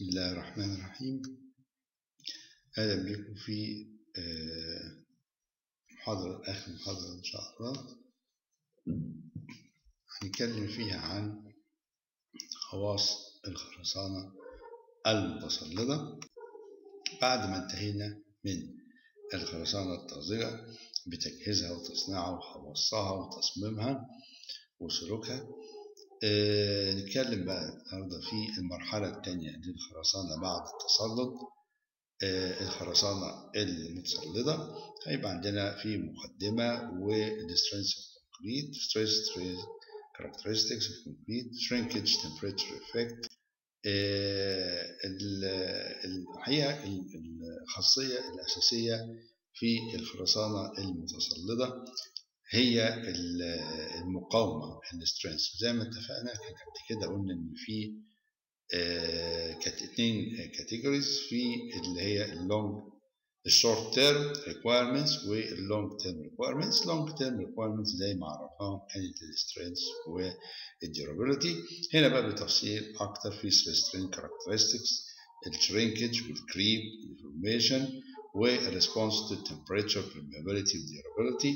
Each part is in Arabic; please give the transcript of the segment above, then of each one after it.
بسم الله الرحمن الرحيم. أهلا بكم في آخر محاضرة إن شاء الله هنتكلم فيها عن خواص الخرسانة المتسلطة بعد ما انتهينا من الخرسانة الطازجة بتجهيزها وتصنيعها وخواصها وتصميمها وسلوكها. نتكلم بقى النهارده في المرحلة الثانية للخرسانة بعد التسلط. الخرسانة المتسلطة هيبقى عندنا في مقدمة والسترينث اوف كونكريت، ستريس كاركترستكس اوف كونكريت، شرينكج، تمبريتشر افكت. الحقيقة الخاصية الأساسية في الخرسانة المتسلطة هي المقاومة، السترينث. زي ما اتفقنا كان قبل كده قلنا إن في كانت 2 كاتيجوريز، في اللي هي الشورت تيرم ريكوايرمنتس واللونج تيرم ريكوايرمنتس. لونج تيرم ريكوايرمنتس زي ما عرفناهم كانت السترينث والديورابيلتي. هنا بقى بتفصيل اكتر في سترين كاركترستكس، الشرينكج والكريب ديفورميشن والريسبونس تو تمبريتشر permeability والديورابيلتي.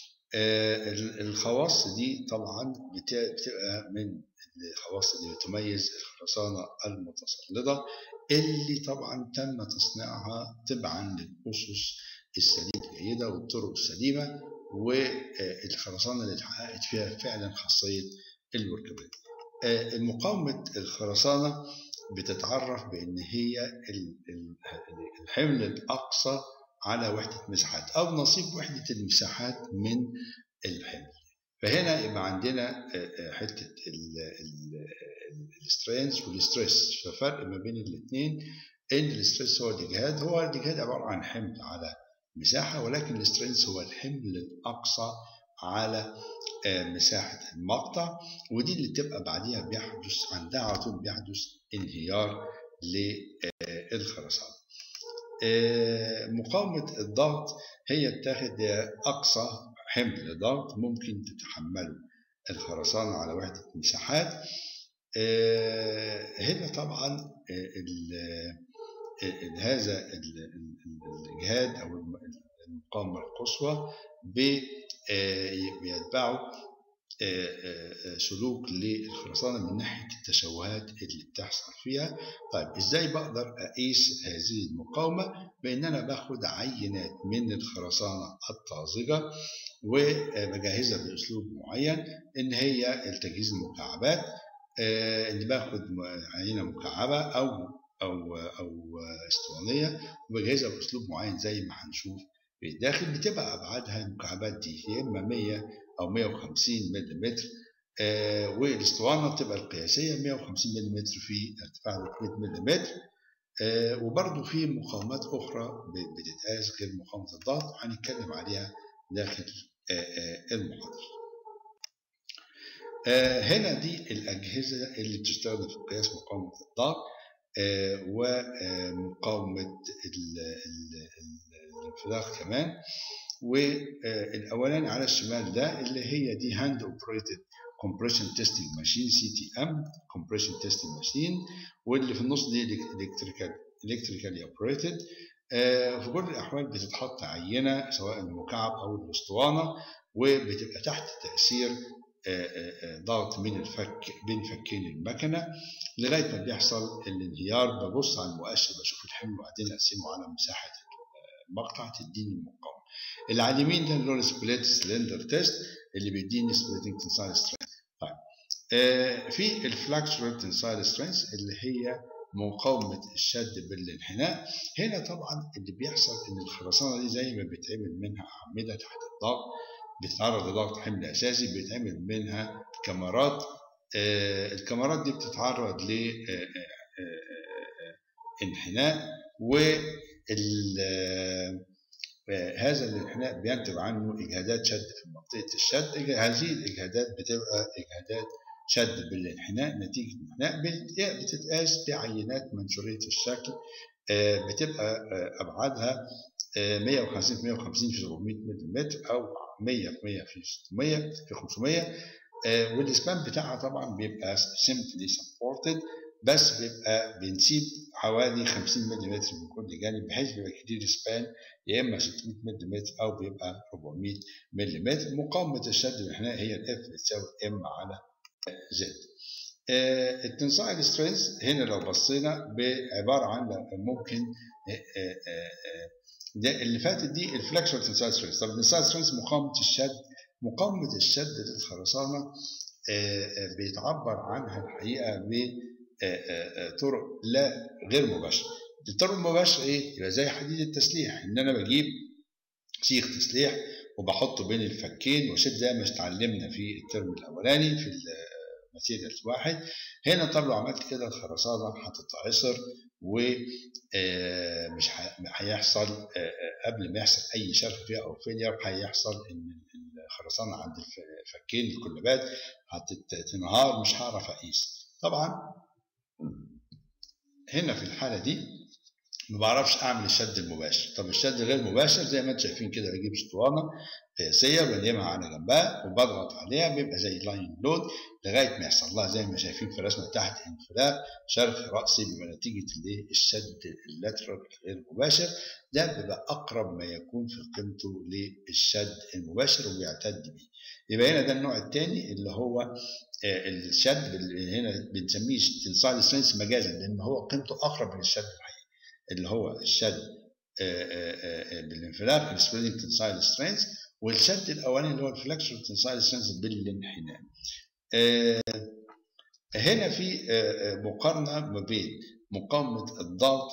الخواص دي طبعا بتبقى من الخواص اللي بتميز الخرسانة المتسلطة، اللي طبعا تم تصنيعها تبعا للأسس السليمة الجيدة والطرق السليمة، والخرسانة اللي اتحققت فيها فعلا خاصية الوركابيلتي. مقاومة الخرسانة بتتعرف بأن هي الحمل الأقصى على وحدة مساحات أو نصيب وحدة المساحات من الحمل. فهنا يبقى عندنا حتة السترينث والستريس. ففرق ما بين الاثنين ان الستريس هو الإجهاد عبارة عن حمل على مساحة، ولكن السترينث هو الحمل الأقصى على مساحة المقطع، ودي اللي تبقى بعديها بيحدث عندها على طول بيحدث انهيار للخرسانة. مقاومة الضغط هي بتاخد أقصى حمل ضغط ممكن تتحمله الخرسانة على وحدة مساحات. هنا طبعا هذا الإجهاد أو المقاومة القصوى بيتبعه سلوك للخرسانة من ناحية التشوهات اللي بتحصل فيها. طيب ازاي بقدر اقيس هذه المقاومة؟ بان انا باخد عينات من الخرسانة الطازجة وبجهزها باسلوب معين، ان هي التجهيز المكعبات، اللي باخد عينة مكعبة او اسطوانية وبجهزها باسلوب معين زي ما هنشوف في الداخل. بتبقى ابعادها المكعبات دي يا اما 100 أو 150 ملم، والاسطوانة بتبقى القياسية 150 ملم في ارتفاع 300 ملم. وبرضه في مقاومات أخرى بتتقاس غير مقاومة الضغط وهنتكلم عليها داخل المحاضرة. هنا دي الأجهزة اللي بتستخدم في قياس مقاومة الضغط ومقاومة الانفلاق كمان. والاولاني على الشمال ده اللي هي دي هاند اوبريتد كومبريشن تيستنج ماشين، CTM كومبريشن تيستنج ماشين، واللي في النص دي الكتريكالي اوبريتد. في كل الاحوال بتتحط عينه سواء المكعب او الاسطوانه، وبتبقى تحت تاثير ضغط من الفك بين فكين المكنه لغايه ما بيحصل الانهيار. ببص على المؤشر بشوف الحمل وبعدين اقسمه على مساحه المقطع تديني المقاومه. اللي على اليمين ده اللي هو السبليت سلندر تيست اللي بيديني سبليتنج تنسايل سترينث. طيب في الفلاكشوال تنسايل سترينث اللي هي مقاومه الشد بالانحناء. هنا طبعا اللي بيحصل ان الخرسانه دي زي ما بيتعمل منها اعمده تحت الضغط بتتعرض لضغط حمل اساسي، بيتعمل منها كمرات. الكمرات دي بتتعرض ل انحناء، هذا الانحناء بينتج عنه اجهادات شد في منطقه الشد. هذه الاجهادات بتبقى اجهادات شد بالانحناء نتيجه انحناء بتتقاس بعينات منشوريه الشكل، بتبقى ابعادها 150 في 150 في 700 ملم او 100 في 100 في 600 في 500. والاسبان بتاعها طبعا بيبقى سيمبلي سبورتد بس بيبقى بنسيب حوالي 50 ملم من كل جانب، بحيث بيبقى كتير سبان يا اما 600 ملم او بيبقى 400 ملم. مقاومه الشد بالانحناء هي الاف بتساوي ام على زد. التنسايل سترينث هنا لو بصينا عباره عن ممكن ده اللي فاتت دي الفلكشوال تنسايل سترينث. طب التنسايل سترينث مقاومه الشد للخرسانه بيتعبر عنها الحقيقه بطرق لا غير مباشره. الطرق المباشره ايه؟ يبقى زي حديد التسليح، ان انا بجيب سيخ تسليح وبحطه بين الفكين واشد زي ما اتعلمنا في الترم الاولاني في ماتيريال واحد. هنا طب لو عملت كده الخرسانه هتتعصر ومش هيحصل قبل ما يحصل اي شرخ فيها او فيلير، هيحصل ان الخرسانه عند الفكين الكلبات هتنهار، مش هعرف اقيس. طبعا هنا في الحاله دي ما بعرفش اعمل الشد المباشر. طب الشد غير مباشر زي ما انتم شايفين كده، بجيب اسطوانه قياسيه وبلمها على جنبها وبضغط عليها، بيبقى زي لاين لود لغايه ما يحصل لها زي ما شايفين في الرسمه تحت انفلاق شرخ راسي بيبقى نتيجه الشد اللاترال غير مباشر. ده بيبقى اقرب ما يكون في قيمته للشد المباشر وبيعتد بيه. يبقى هنا ده النوع الثاني اللي هو الشد هنا بنسميه تنسايل سترينث مجازا، لان هو قيمته اقرب من الشد الحقيقي اللي هو الشد بالانفلاق السبرينج تنسايل سترينث، والشد الاولاني اللي هو الفلكشوال تنسايل سترينث بالانحناء. هنا في مقارنه ما بين مقاومه الضغط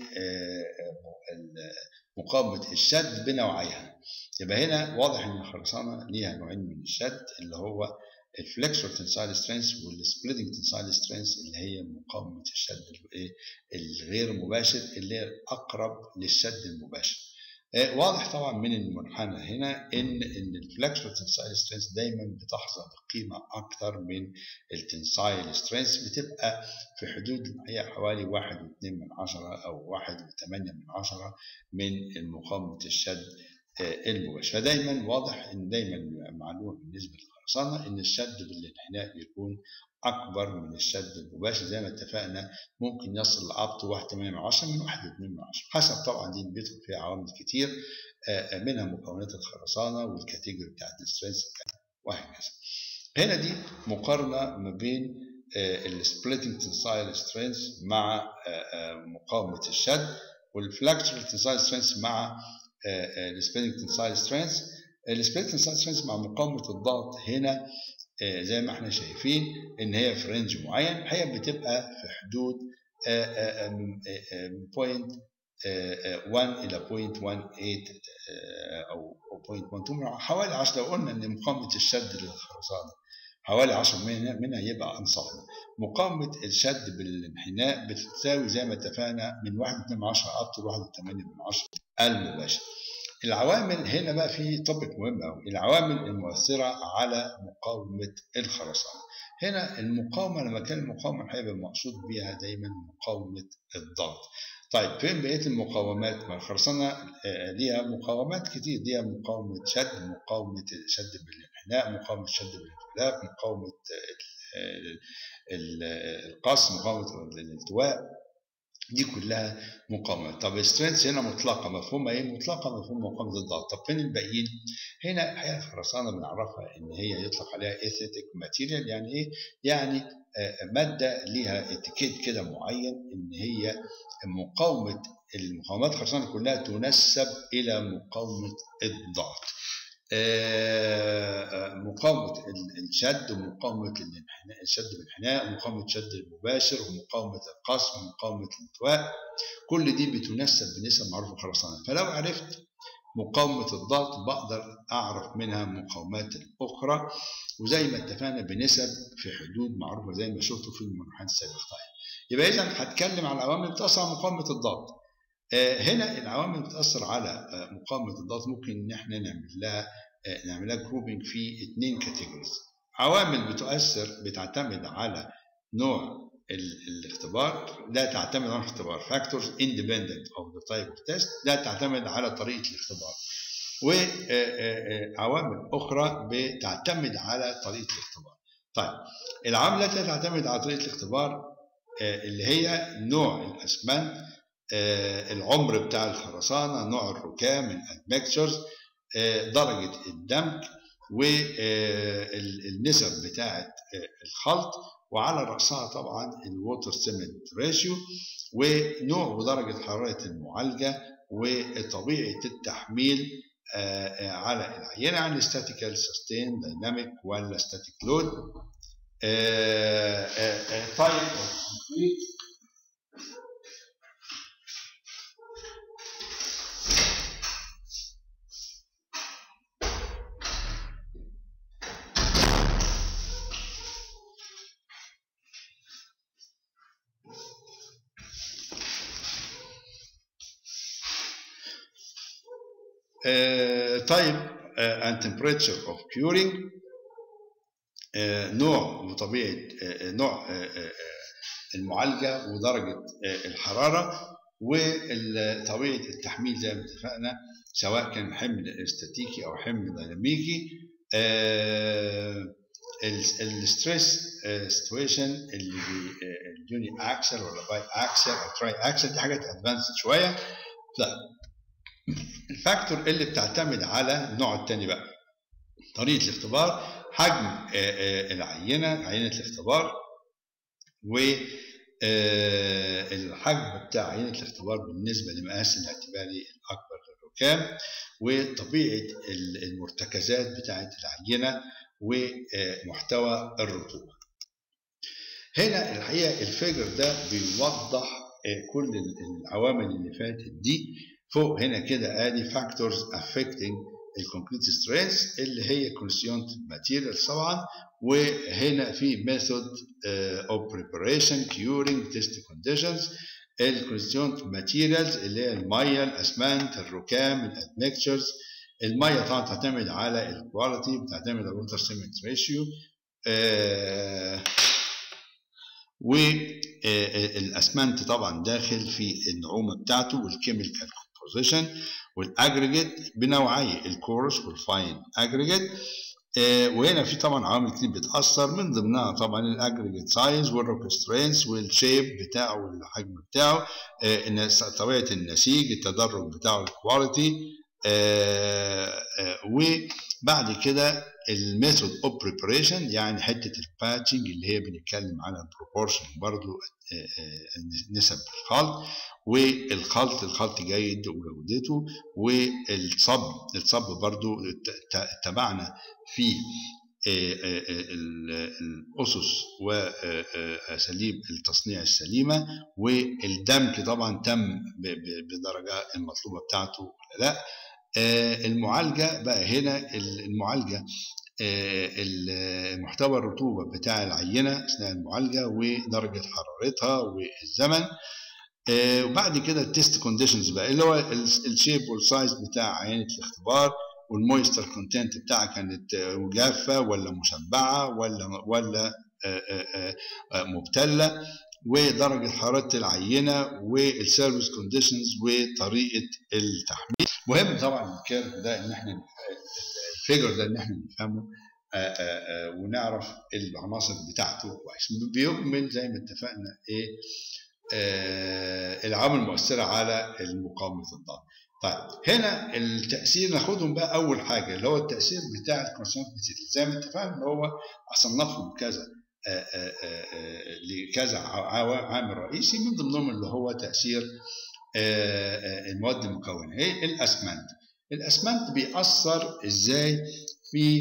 ومقاومه الشد بنوعيها. يبقى هنا واضح ان الخرسانه ليها نوعين من الشد، اللي هو الفلكسور تنسايل سترينث والسبليتنج تنسايل سترينث اللي هي مقاومه الشد الغير مباشر اللي هي اقرب للشد المباشر. واضح طبعا من المنحنى هنا ان الفلكسور تنسايل سترينث دايما بتحظى بقيمه اكثر من التنسايل سترينث، بتبقى في حدود هي حوالي 1.2 او 1.8 من مقاومه الشد المباشر. فدايما واضح ان دايما معلومه بالنسبه للخرسانه ان الشد بالانحناء بيكون اكبر من الشد المباشر، زي ما اتفقنا ممكن يصل لاب تو 1.8 من 1.2 حسب طبعا دي بيدخل فيها عوامل كتير منها مكونات الخرسانه والكاتيجوري بتاعت السترينث وهكذا. هنا دي مقارنه ما بين السبليتنج تنسايل سترينث مع مقاومه الشد، والفلكشوال تنسايل سترينث مع السبليتنج تنسايل سترينث. السبليتنج تنسايل سترينث مع مقاومه الضغط هنا زي ما احنا شايفين ان هي في رينج معين، هي بتبقى في حدود 0.1 الى 0.18 او 0.12 حوالي 10. لو قلنا ان مقاومه الشد للخرسانه حوالي 10 منها يبقى انصاف. مقاومه الشد بالانحناء بتساوي زي ما اتفقنا من 1.2 اب تو 1.8 المباشر. العوامل هنا بقى في توبيك مهم قوي، العوامل المؤثره على مقاومه الخرسانه. هنا المقاومه لما كان المقاومه هيبقى المقصود بيها دايما مقاومه الضغط. طيب فين بقيه المقاومات؟ ما الخرسانه ليها مقاومات كتير، ليها مقاومه شد، مقاومه شد بالانحناء، مقاومه شد بالانفلاق، مقاومه القص، مقاومه الالتواء، دي كلها مقاومات. طب السترينث هنا مطلقه، مفهومها ايه؟ مطلقه مفهوم مقاومه الضغط. طب فين الباقيين؟ هنا الحقيقه الخرسانه بنعرفها ان هي يطلق عليها ايثيتيك ماتيريال. يعني ايه؟ يعني ماده ليها اتيكيت كده معين ان هي مقاومه المقاومات الخرسانه كلها تنسب الى مقاومه الضغط. مقاومة الشد ومقاومة الشد بالانحناء ومقاومة الشد المباشر ومقاومة القص ومقاومة الالتواء، كل دي بتنسب بنسب معروفة في الخرسانة. فلو عرفت مقاومة الضغط بقدر أعرف منها مقاومات الأخرى، وزي ما اتفقنا بنسب في حدود معروفة زي ما شفتوا في المنحنى السابق. طيب يبقى إذا هتكلم على العوامل اللي بتأثر على مقاومة الضغط. هنا العوامل اللي بتأثر على مقاومة الضغط ممكن إن احنا نعمل لها جروبنج في 2 كاتيجوريز. عوامل بتعتمد على نوع الاختبار، ده تعتمد على الاختبار factors independent of the type of test، ده تعتمد على طريقة الاختبار. وعوامل أخرى بتعتمد على طريقة الاختبار. طيب العوامل التي تعتمد على طريقة الاختبار اللي هي نوع الاسمنت، العمر بتاع الخرسانه، نوع الركام، الادمكتشرز، درجه الدمج، والنسب بتاعه الخلط، وعلى راسها طبعا الووتر سيمنت ريشيو، ونوع ودرجه حراره المعالجه، وطبيعه التحميل على العينه، يعني statical sustain dynamic ولا static load. type of concrete. type and temperature of curing. نوع وطبيعة نوع المعالجة ودرجة الحرارة، وطبيعة التحميل زي ما اتفقنا، سواء كان حمل استاتيكي أو حمل ديناميكي. الستريس سيتويشن اللي اليوني اكسل ولا باي اكسل او تراي اكسل، دي حاجات ادفانسد شوية. لا، الفاكتور اللي بتعتمد على النوع الثاني بقى طريقة الاختبار، حجم العينة، عينة الاختبار، والحجم بتاع عينة الاختبار بالنسبة لمقاس الاعتباري الأكبر للركام، وطبيعة المرتكزات بتاعة العينة، ومحتوى الرطوبة. هنا الحقيقة الفيجر ده بيوضح كل العوامل اللي فاتت دي. فوق هنا كده ادي فاكتورز افكتنج الكونكريت ستريس اللي هي كونستيونت ماتيريالز طبعا، وهنا في ميثود اوف بريباريشن كيورنج تيست كونديشنز. الكونستيونت ماتيريالز اللي هي الميه، الاسمنت، الركام، الادمكتشرز. الميه طبعا تعتمد على الكواليتي، بتعتمد على الووتر سيمنت ريشيو، والاسمنت طبعا داخل في النعومه بتاعته، والكيميكال كومبوزيشن، والاجريجيت بنوعي الكورس والفاين اجريجيت. وهنا في طبعا عوامل كتير بتاثر، من ضمنها طبعا الاجريجيت سايز والروك سترينث والشيب بتاعه والحجم بتاعه، طبيعه النسيج، التدرج بتاعه، الكواليتي. وبعد كده الميثود اوف بريباريشن، يعني حته الباتشنج اللي هي بنتكلم على البروبورشن برضو، نسب الخلط، والخلط جيد وجودته، والصب برضو تبعنا في الأسس وأساليب التصنيع السليمة، والدمج طبعا تم بدرجة المطلوبة بتاعته ولا لا. المعالجة بقى هنا، المعالجة محتوى الرطوبة بتاع العينة أثناء المعالجة، ودرجة حرارتها، والزمن. وبعد كده التيست كونديشنز بقى اللي هو الشيب والسايز بتاع عينة الاختبار، والمويستر كونتنت بتاعها كانت جافة ولا مشبعة ولا مبتلة، ودرجة حرارة العينة، والسيرفيس كونديشنز، وطريقة التحميل. مهم طبعا الكيرف ده ان احنا الفيجر ده ان احنا نفهمه ونعرف العناصر بتاعته كويس. بيكمل زي ما اتفقنا ايه العوامل المؤثرة على مقاومة الضغط. طيب هنا التأثير ناخدهم بقى. أول حاجة اللي هو التأثير بتاع الكونستيتوينت ماتيريال، زي ما اتفقنا اللي هو أصنفهم كذا لكذا عامل رئيسي، من ضمنهم اللي هو تأثير المواد المكونة. هي الأسمنت. الأسمنت بيأثر إزاي في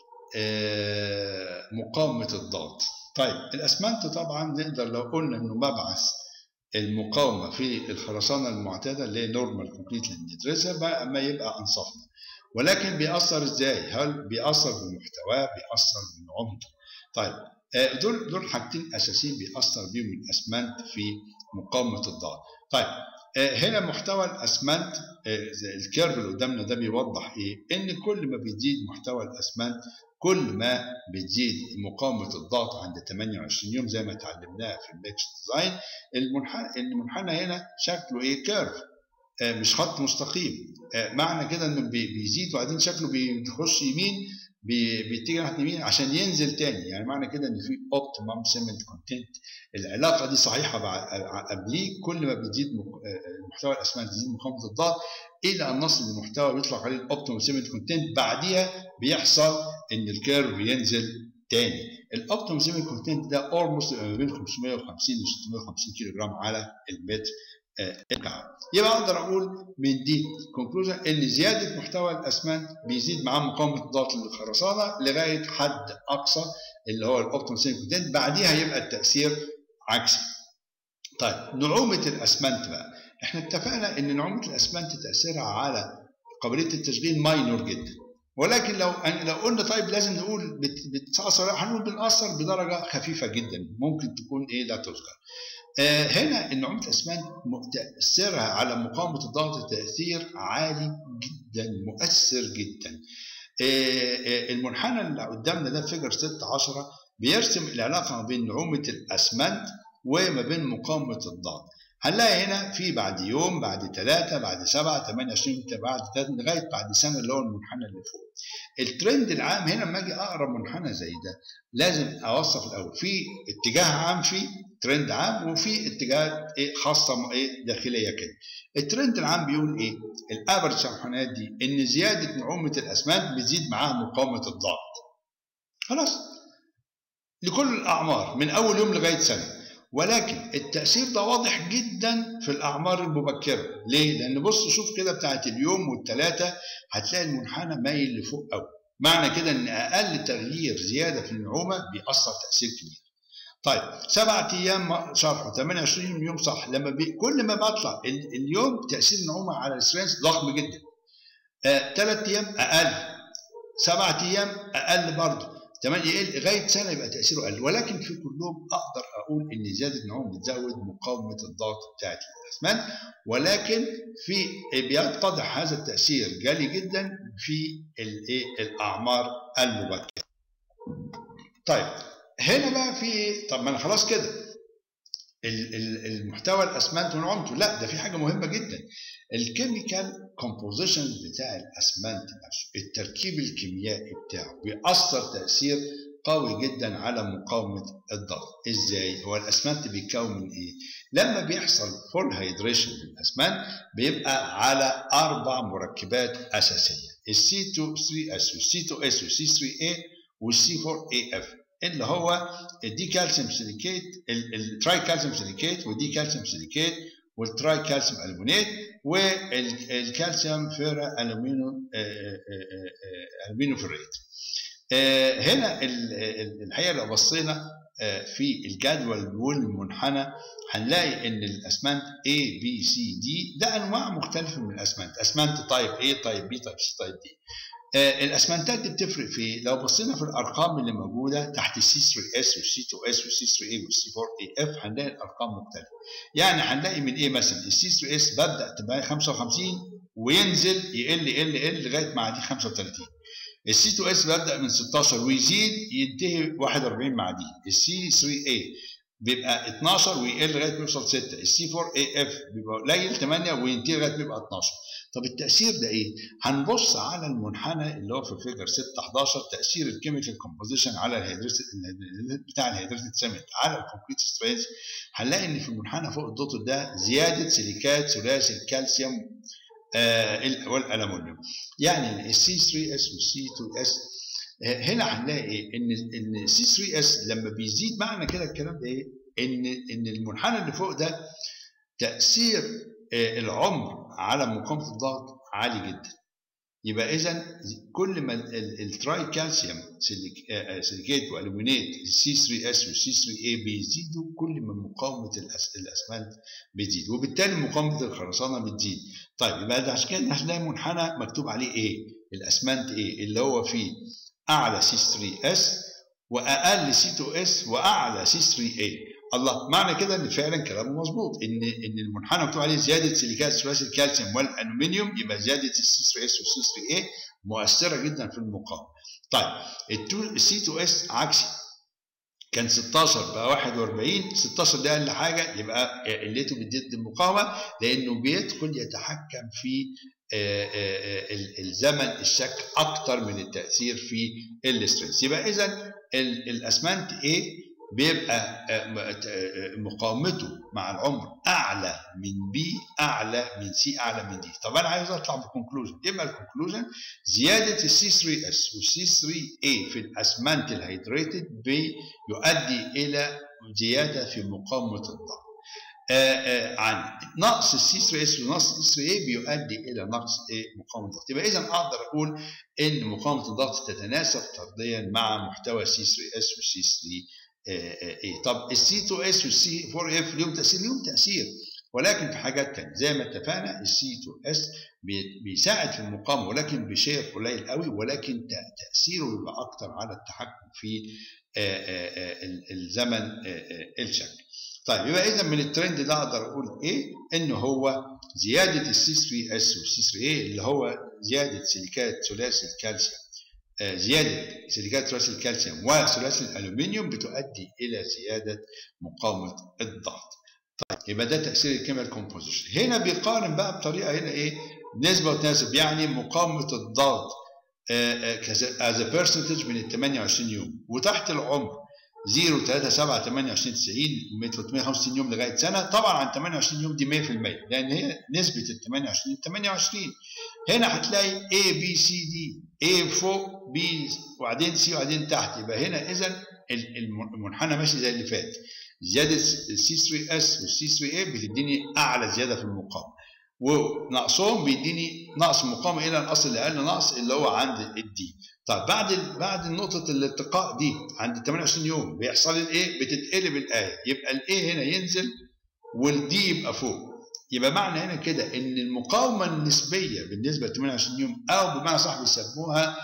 مقاومة الضغط؟ طيب الأسمنت طبعا نقدر لو قلنا إنه مبعث المقاومة في الخرسانة المعتادة اللي هي نورمال كومبليت اللي بندرسها، ما يبقى أنصفنا. ولكن بيأثر إزاي؟ هل بيأثر بمحتواه؟ بيأثر بنعومته؟ طيب دول حاجتين أساسيين بيأثر بيهم الأسمنت في مقاومة الضغط. طيب هنا محتوى الأسمنت، الكيرف اللي قدامنا ده بيوضح إيه؟ إن كل ما بيزيد محتوى الأسمنت كل ما بتزيد مقاومة الضغط عند 28 يوم زي ما اتعلمناها في الميكس ديزاين. المنحنى هنا شكله ايه؟ كيرف، مش خط مستقيم. معنى كده انه بيزيد وبعدين شكله بيخش يمين، بيتجه ناحيه اليمين عشان ينزل تاني. يعني معنى كده ان في اوبتيمم سيمنت كونتنت. العلاقه دي صحيحه قبليه. كل ما بيزيد محتوى الاسمنت يزيد مقاومه الضغط الى ان نصل لمحتوى بيطلق عليه الاوبتيمم سيمنت كونتنت. بعديها بيحصل ان الكيرف ينزل تاني. الاوبتيمم سيمنت كونتنت ده اولموست ما بين 550 و 650 كيلو جرام على المتر مكعب. يبقى اقدر اقول من دي كونكلوجن ان زياده محتوى الاسمنت بيزيد معاه مقاومه الضغط للخرسانه لغايه حد اقصى اللي هو الاوبتيمم سيمنت كونتنت. بعديها يبقى التاثير عكسي. طيب نعومه الاسمنت بقى، احنا اتفقنا ان نعومه الاسمنت تاثيرها على قابليه التشغيل ماينور جدا، ولكن لو قلنا طيب لازم نقول بتاثر، هنقول بتاثر بدرجه خفيفه جدا ممكن تكون لا تذكر. هنا ان نعومه الاسمنت تاثيرها على مقاومه الضغط تاثير عالي جدا مؤثر جدا. المنحنى اللي قدامنا ده فيجر 16 بيرسم العلاقه ما بين نعومه الاسمنت وما بين مقاومه الضغط. هنلاقي هنا في بعد يوم، بعد 3، بعد 7، 28، بعد 3 لغايه بعد سنه اللي هو المنحنى اللي فوق. الترند العام هنا لما اجي اقرا منحنى زي ده لازم اوصف الاول في اتجاه عام، في ترند عام، وفي اتجاهات خاصه داخليه كده. الترند العام بيقول ايه؟ الافرج المنحنيات دي ان زياده نعومه الاسمنت بتزيد معاها مقاومه الضغط. خلاص لكل الاعمار من اول يوم لغايه سنه. ولكن التأثير ده واضح جدا في الأعمار المبكرة. ليه؟ لأن بص شوف كده بتاعت اليوم والثلاثة هتلاقي المنحنى مايل لفوق قوي. معنى كده إن أقل تغيير زيادة في النعومة بيأثر تأثير كبير. طيب 7 أيام صح و28 يوم صح. لما كل ما بطلع اليوم تأثير النعومة على السترينث ضخم جدا. 3 أيام أقل، 7 أيام أقل برضه، 8 يقل لغايه سنه يبقى تاثيره اقل. ولكن في كلهم اقدر اقول ان زياده النعومه بتزود مقاومه الضغط بتاعت الاسمنت، ولكن في بيتضح هذا التاثير جالي جدا في الاعمار المبكره. طيب هنا بقى في طب ما انا خلاص كده المحتوى الاسمنت ونعومته، لا ده في حاجه مهمه جدا. الكيميكال كومبوزيشن بتاع الاسمنت نفسه، التركيب الكيميائي بتاعه بيأثر تأثير قوي جدا على مقاومة الضغط. ازاي؟ هو الاسمنت بيتكون من ايه؟ لما بيحصل فول هيدريشن للاسمنت بيبقى على 4 مركبات اساسية: الC2-3S والC2S والC3A والC4AF، اللي هو الدي كالسيوم سيليكيت، التراي كالسيوم سيليكيت، والدي كالسيوم سيليكيت، والتراي كالسيوم الومنيت، والكالسيوم فيرا الومينو فيريت. هنا الحقيقه لو بصينا في الجدول والمنحنى هنلاقي ان الاسمنت A B C D ده انواع مختلفه من الاسمنت. اسمنت تايب A، تايب B، تايب C، تايب D. الاسمنتات دي بتفرق في لو بصينا في الارقام اللي موجوده تحت الC3S والC2S والC3A والC4AF هنلاقي الارقام مختلفه. يعني هنلاقي من ايه مثلا الC3S ببدا تبقى 55 وينزل يقل يقل يقل لغايه ما عدي 35. الC2S ببدا من 16 ويزيد ينتهي 41 مع دي. الC3A بيبقى 12 ويقل لغايه ما يوصل 6. الC4AF بيبقى قليل 8 وينتهي لغايه ما يبقى 12. طب التأثير ده ايه؟ هنبص على المنحنى اللي هو في فيجر 6-11 تأثير الكيميكال كومبوزيشن على الهيدريتد بتاع الهيدريتد سيمنت على الكونكريت سترينث. هنلاقي ان في المنحنى فوق الدوت ده زياده سيليكات ثلاثي الكالسيوم والالومنيوم. يعني الC3S والC2S هنا هنلاقي ان C3S لما بيزيد معنى كده الكلام ده ايه؟ ان المنحنى اللي فوق ده تأثير العمر على مقاومة الضغط عالي جدا. يبقى إذا كل ما التراي كالسيوم سيليكيت والومنيت الC3S والC3A بيزيدوا كل ما مقاومة الأسمنت بتزيد، وبالتالي مقاومة الخرسانة بتزيد. طيب يبقى ده عشان كده هنلاقي منحنى مكتوب عليه إيه؟ الأسمنت إيه؟ اللي هو فيه أعلى C3S وأقل C2S وأعلى C3A. الله، معنى كده ان فعلا كلامه مظبوط، ان المنحنى مكتوب عليه زياده سيليكات ثلاثي الكالسيوم والالومنيوم، يبقى زياده الC3S والC3A مؤثره جدا في المقاومه. طيب الC2S عكسي، كان 16 بقى 41. 16 ده اقل حاجه، يبقى قلته بتزيد المقاومه لانه بيدخل يتحكم في الزمن الشك اكتر من التاثير في السترينث. يبقى اذا الاسمنت A بيبقى مقاومته مع العمر اعلى من B اعلى من C اعلى من D. طب انا عايز اطلع بكونكلوجن. يبقى الكونكلوجن زياده السي 3 اس والسي 3 A في الاسمنت الهيدريتد بيؤدي الى زياده في مقاومه الضغط. عن نقص السي 3 اس ونقص السي 3 اي بيؤدي الى نقص مقاومه الضغط. يبقى اذا اقدر اقول ان مقاومه الضغط تتناسب طرديا مع محتوى سي 3 اس والسي 3 اي. طب السي 2 اس والسي 4 اف ليهم تاثير؟ ليهم تاثير، ولكن في حاجات ثانيه. زي ما اتفقنا السي 2 اس بيساعد في المقاومه ولكن بشير قليل قوي، ولكن تاثيره بيبقى اكثر على التحكم في الزمن الشك. طيب يبقى اذا من الترند ده اقدر اقول ايه؟ ان هو زياده السي 3 اس والسي 3 اي اللي هو زياده سيليكات ثلاثي الكالسيوم، زياده سيليكات ثلاثي الكالسيوم وثلاثي الالومنيوم بتؤدي الى زياده مقاومه الضغط. طيب يبقى ده تاثير الكيميكال كومبوزيشن. هنا بيقارن بقى بطريقه هنا ايه؟ نسبه وتناسب، يعني مقاومه الضغط as a percentage من ال 28 يوم وتحت العمر 0 3 7 28 90 365 يوم لغايه سنه. طبعا عن 28 يوم دي 100%، لان هي نسبه ال 28 هنا هتلاقي A B C D، A فوق B وبعدين C وبعدين تحت. يبقى هنا اذا المنحنى ماشي زي اللي فات. زياده السي 3 اس والسي 3 اي بتديني اعلى زياده في المقاومه، ونقصهم بيديني نقص مقاومه الى النقص اللي اقل نقص اللي هو عند الدي. طيب بعد نقطه الالتقاء دي عند 28 يوم بيحصل الايه؟ بتتقلب الايه، يبقى الايه هنا ينزل والدي يبقى فوق. يبقى معنى هنا كده ان المقاومه النسبيه بالنسبه ل 28 يوم، او بمعنى صح بيسموها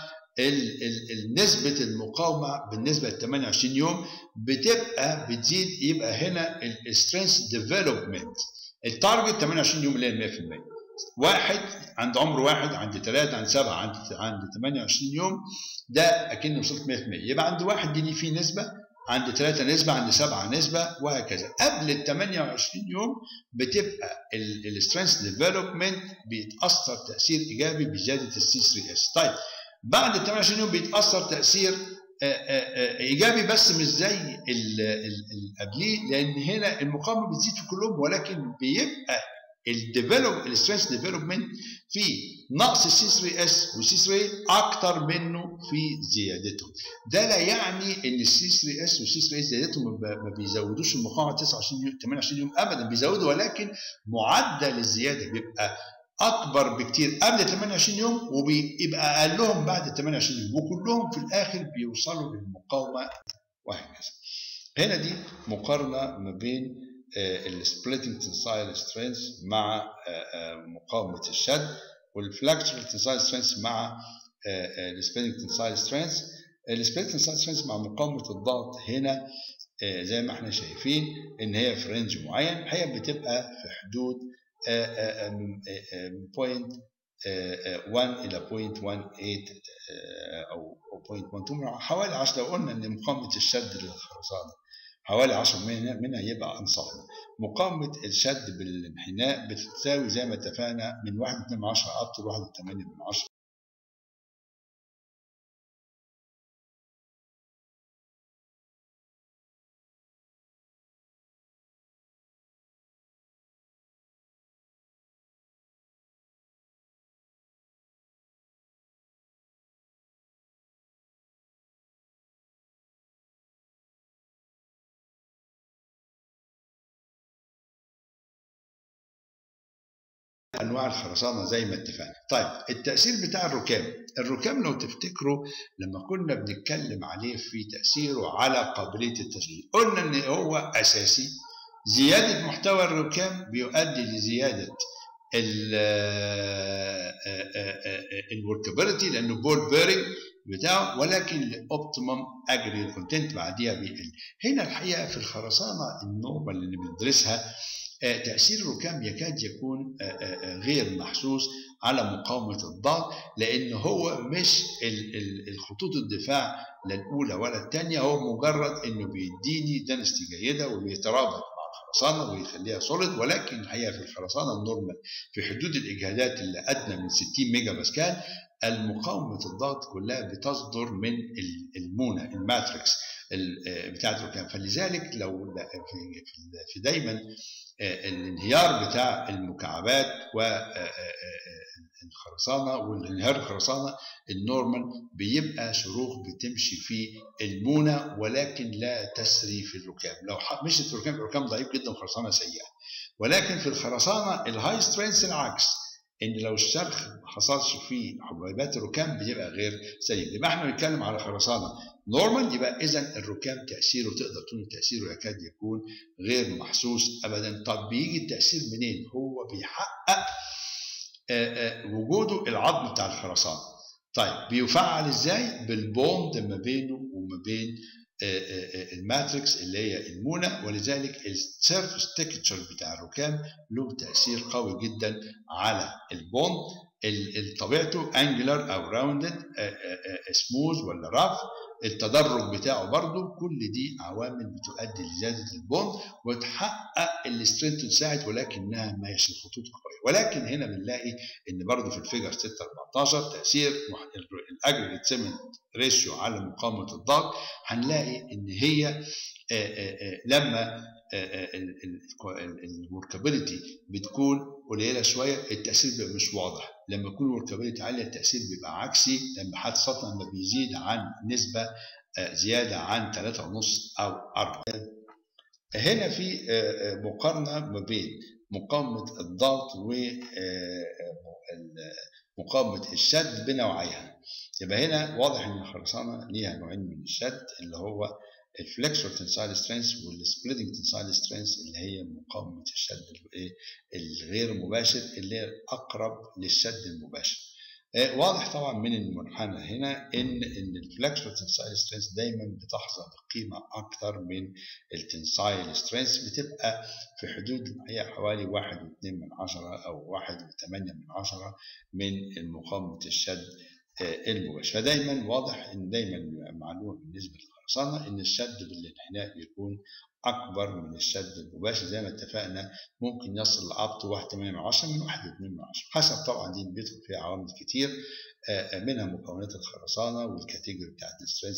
نسبه المقاومه بالنسبه ل 28 يوم بتبقى بتزيد. يبقى هنا السترينث ديفلوبمنت التارجت 28 يوم اللي هي 100%. واحد عند عمر واحد، عند 3، عند 7، عند 28 يوم، ده اكن وصلت 100%. يبقى عند واحد دي فيه نسبه، عند 3 نسبه، عند 7 نسبه، وهكذا. قبل ال 28 يوم بتبقى السترينث ديفلوبمنت بيتاثر تاثير ايجابي بزياده السي 3 اس. طيب بعد ال 28 يوم بيتاثر تاثير ايجابي بس مش زي اللي قبليه، لان هنا المقاومه بتزيد في كلهم، ولكن بيبقى السترينث ديفلوبمنت في نقص السي 3 اس والسي 3 اكتر منه في زيادته. ده لا يعني ان السي 3 اس والسي 3 زيادتهم ما بيزودوش المقاومه 28 يوم ابدا، بيزودوا، ولكن معدل الزياده بيبقى اكبر بكتير قبل 28 يوم وبيبقى اقلهم بعد 28 يوم، وكلهم في الاخر بيوصلوا للمقاومه وهكذا. هنا دي مقارنه ما بين السبليتنج تنسايل سترينث مع مقاومه الشد، والفلكسبل تنسايل سترينث مع السبليتنج تنسايل سترينث. السبليتنج تنسايل سترينث مع مقاومه الضغط هنا زي ما احنا شايفين ان هي في رينج معين، هي بتبقى في حدود 0.1 إلى 0.18 أو 0.12، حوالي 10. لو قلنا إن مقاومة الشد للخرسانة حوالي 10 منها يبقى أنصفنا. مقاومة الشد بالانحناء بتساوي زي ما اتفقنا من 1.2 up to 1.8. انواع الخرسانه زي ما اتفقنا. طيب التاثير بتاع الركام لو تفتكروا لما كنا بنتكلم عليه في تاثيره على قابليه التشغيل، قلنا ان هو اساسي. زياده محتوى الركام بيؤدي لزياده الوركابيلتي لانه بول بيرنج بتاعه، ولكن الاوبتيمم اجري كونتنت بعديها بيقل. هنا الحقيقه في الخرسانه النورمال اللي بندرسها تأثير الركام يكاد يكون غير محسوس على مقاومة الضغط، لأن هو مش الخطوط الدفاع لا الأولى ولا الثانية، هو مجرد إنه بيديني دنستي جيدة وبيترابط مع الخرسانه ويخليها سوليد، ولكن الحقيقه في الخرسانه النورمال في حدود الاجهادات اللي ادنى من 60 ميجا باسكال المقاومه الضغط كلها بتصدر من المونه الماتريكس بتاعت الركام. فلذلك لو في دايما الانهيار بتاع المكعبات والخرسانه والانهيار الخرسانه النورمال بيبقى شروخ بتمشي في المونه ولكن لا تسري في الركام. لو مشت في الركام ضعيف جدا وخرسانه سيئه. ولكن في الخرسانه الهاي سترينث العكس، ان لو الشرخ ما حصلش في حبيبات الركام بيبقى غير سليم. يبقى احنا بنتكلم على خرسانه نورمال، يبقى اذا الركام تاثيره تقدر تقول تاثيره يكاد يكون غير محسوس ابدا. طب بيجي التاثير منين؟ هو بيحقق وجوده العظم بتاع الخرسانه. طيب بيفعل ازاي؟ بالبوند ما بينه وما بين الماتريكس اللي هي المونه، ولذلك السيرفس تكتشر بتاع الركام له تاثير قوي جدا على البوند. طبيعته انجلر او راوندد، سموث ولا راف، التدرج بتاعه برضه، كل دي عوامل بتؤدي لزياده البوند وتحقق السترينث تساعد، ولكنها ماشي الخطوط قويه. ولكن هنا بنلاقي ان برضه في الفيجر 6-14 تاثير الاجريجيت سيمنت ريشيو على مقاومه الضغط، هنلاقي ان هي لما الوركابيلتي بتكون قليله شويه التاثير بيبقى مش واضح. لما يكون الوركابيلتي عاليه التاثير بيبقى عكسي، خاصه لما بيزيد عن نسبه زياده عن 3.5 او 4. هنا في مقارنه ما بين مقاومه الضغط ومقاومه الشد بنوعيها. يبقى هنا واضح ان الخرسانه ليها نوعين من الشد، اللي هو الفلكسور تنسايل سترينث والسبليتنج تنسايل سترينث، اللي هي مقاومه الشد الغير مباشر اللي هي اقرب للشد المباشر. واضح طبعا من المنحنى هنا ان الفلكسور تنسايل سترينث دايما بتحظى بقيمه اكثر من التنسايل سترينث، بتبقى في حدود هي حوالي 1.2 او 1.8 من مقاومه الشد المباشر. فدايما واضح ان دايما معلومه بالنسبه للخرسانه ان الشد بالانحناء بيكون اكبر من الشد المباشر. زي ما اتفقنا ممكن يصل لابط 1.8 من 1.2 حسب طبعا دي بيدخل فيها عوامل كتير منها مكونات الخرسانه والكاتيجوري بتاعت السترينث.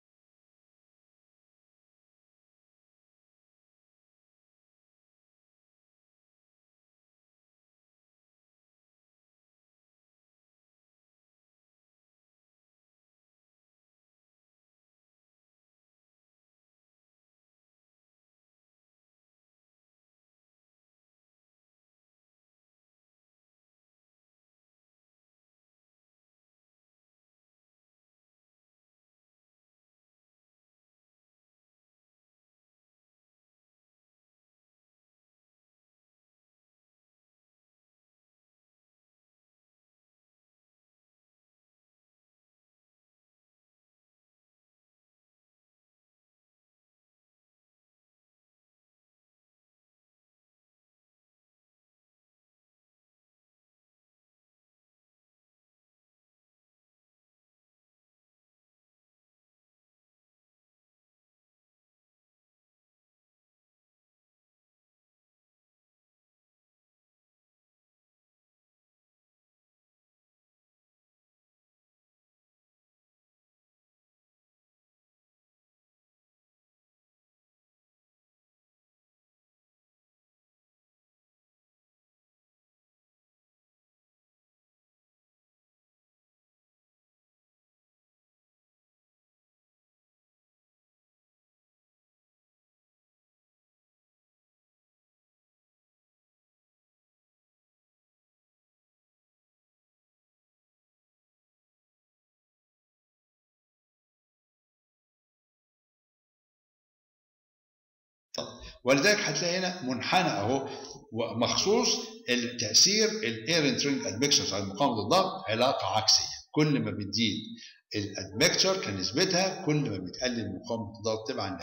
ولذلك هتلاقي هنا منحنى اهو مخصوص التاثير الاير انترنج ادمكشر على مقاومه الضغط علاقه عكسيه. كل ما بتزيد الادمكشر كنسبتها كل ما بتقلل مقاومه الضغط تبعا.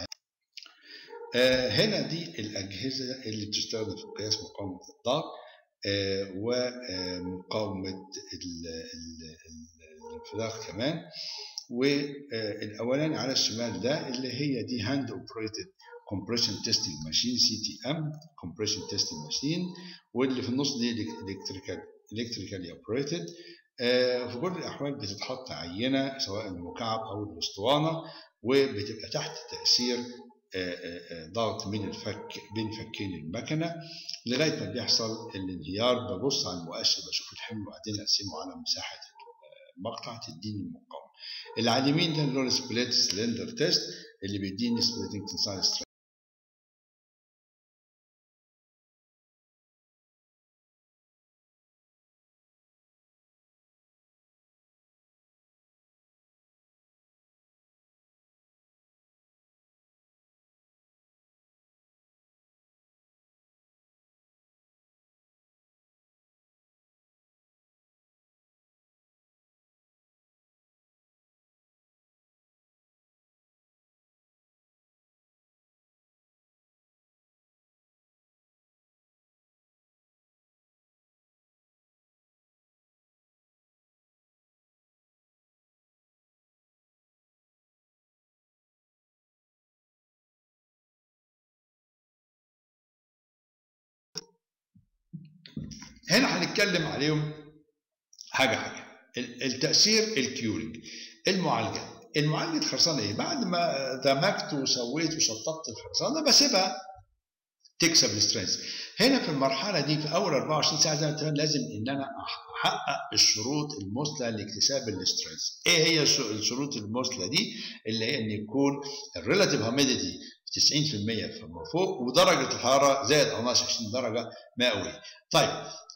هنا دي الاجهزه اللي بتستخدم في قياس مقاومه الضغط ومقاومه الانفراغ كمان. والاولاني على الشمال ده اللي هي دي هاند اوبريتد compression testing machine CTM compression testing machine، واللي في النص دي electrically operated. في كل الأحوال بتتحط عينة سواء المكعب أو الأسطوانة، وبتبقى تحت تأثير ضغط من الفك بين فكين المكنة لغاية ما بيحصل الانهيار. ببص على المؤشر بشوف الحمل وبعدين أقسمه على مساحة المقطع تديني المقاومة. اللي على اليمين ده اللي هو السبليت سلندر تيست اللي بيديني سبليتنج تنسايل سترينث. هنا هنتكلم عليهم حاجة التأثير الكيورينج. المعالجة خرسانة ايه؟ بعد ما دمجت وسويت وشطبت الخرسانة بسيبها تكسب السترينث. هنا في المرحلة دي في أول 24 ساعة زي ما اتفقنا لازم إن أنا أحقق الشروط المثلى لاكتساب السترينث. إيه هي الشروط المثلى دي؟ اللي هي إن يكون الريلاتيف هيوميديتي 90% فما فوق، ودرجة الحرارة زائد أو ناقص 20 درجة مئوية. طيب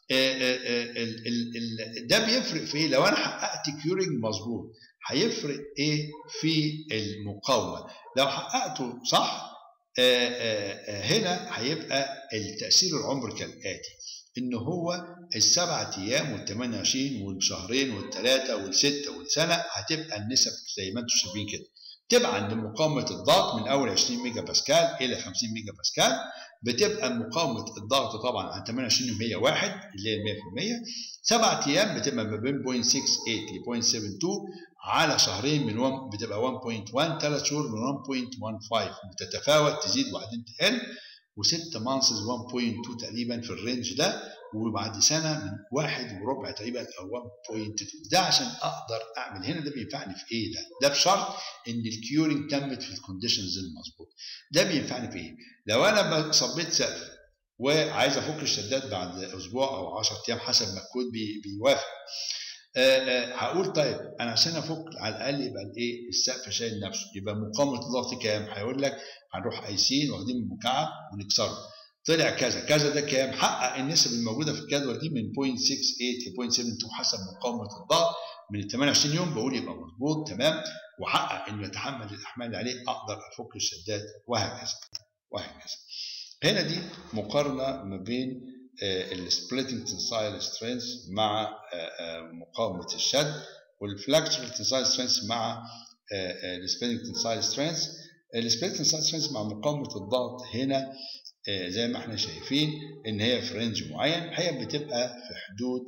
ده بيفرق في ايه؟ لو انا حققت كيورينج مظبوط هيفرق ايه في المقاومه؟ لو حققته صح هنا هيبقى التاثير العمر كالاتي: ان هو ال7 ايام وال28 والشهرين والثلاثه والسته والسنه هتبقى النسب زي ما انتم شايفين كده، تبعا لمقاومه الضغط من اول 20 ميجا باسكال الى 50 ميجا باسكال. بتبقى مقاومه الضغط طبعا عن 28 وهي 1 اللي هي 100%. 7 ايام بتبقى ما بين 0.68 ل 0.72، على شهرين من بتبقى 1.1، 3 شهور من 1.15 بتتفاوت تزيد وبعدين تقل، و6 مانسز 1.2 تقريبا في الرينج ده، وبعد سنه من 1.25 تقريبا او 1.2. ده عشان اقدر اعمل هنا. ده بينفعني في ايه؟ ده بشرط ان الكيورنج تمت في الكونديشنز المظبوط. ده بينفعني في ايه؟ لو انا صبيت سقف وعايز افك الشداد بعد اسبوع او 10 ايام حسب ما الكود بيوافق، هقول طيب انا عشان افك على الاقل يبقى الايه السقف شايل نفسه، يبقى مقاومه الضغط كام؟ هيقول لك هنروح قايسين واخدين المكعب ونكسره، طلع كذا كذا. ده كام؟ حقق النسب الموجوده في الجدول دي من 0.68 ل 0.72 حسب مقاومه الضغط من 28 يوم، بقول يبقى مظبوط تمام، وحقق انه يتحمل الاحمال اللي عليه، اقدر افك الشداد وهكذا وهكذا. هنا دي مقارنه ما بين السبليتنج تنسايل سترينث مع مقاومه الشد، والفلكشوال تنسايل سترينث مع السبليتنج تنسايل سترينث. السبليتنج تنسايل سترينث مع مقاومه الضغط هنا زي ما احنا شايفين ان هي في رينج معين، هي بتبقى في حدود